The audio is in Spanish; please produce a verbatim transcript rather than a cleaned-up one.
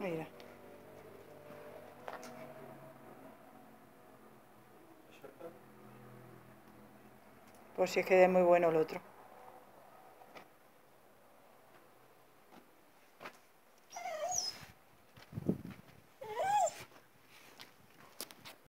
Mira. Por si es que es muy bueno el otro.